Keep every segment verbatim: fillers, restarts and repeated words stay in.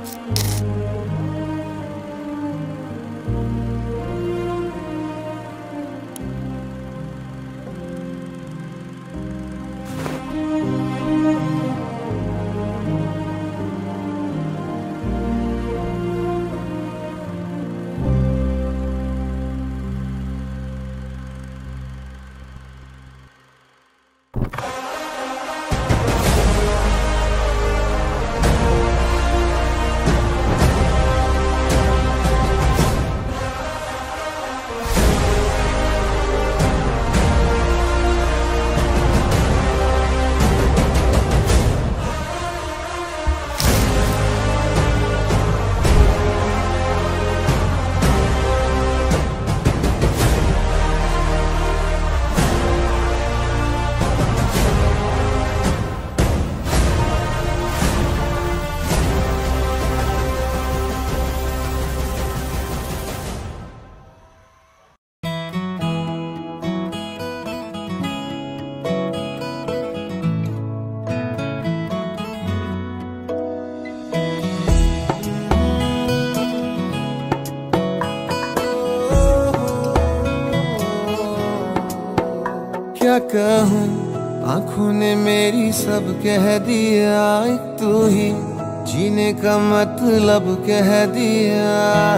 क्या कहूँ, आँखों ने मेरी सब कह दिया, एक तू ही जीने का मतलब कह दिया।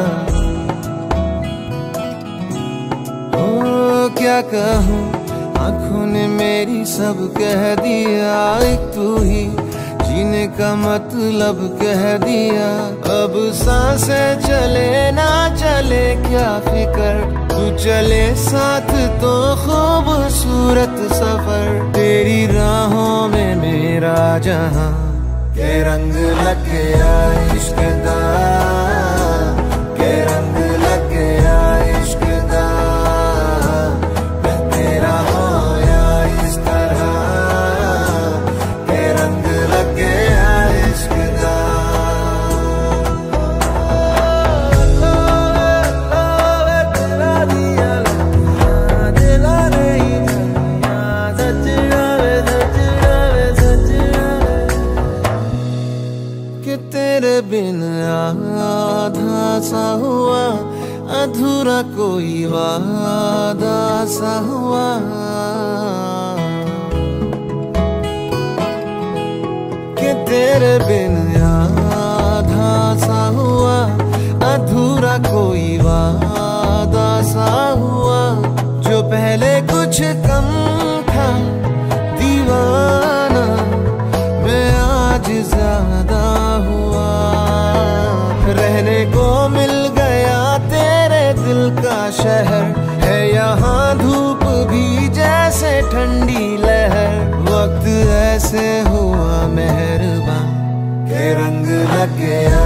ओ क्या कहूँ, आँखों ने मेरी सब कह दिया, एक तू ही जीने का मतलब कह दिया। अब सांसें चले ना चले क्या फिकर, तू चले साथ तो खूबसूरत सफर। तेरी राहों में मेरा जहां के रंग लग गया इश्क दा, के रंग लग गया इश्क दा। मैं तेरा होया इस तरह, के रंग लग गया इश्क दा। तेरे बिन आधा सा हुआ, अधूरा कोई वादा सा हुआ। कि तेरे बिन आधा सा हुआ, अधूरा कोई वादा सा हुआ। जो पहले कुछ कम था दीवाना, मैं आज ज्यादा हुआ। रहने को मिल गया तेरे दिल का शहर, है यहाँ धूप भी जैसे ठंडी लहर। वक्त ऐसे हुआ मेहरबान, के रंग लग गया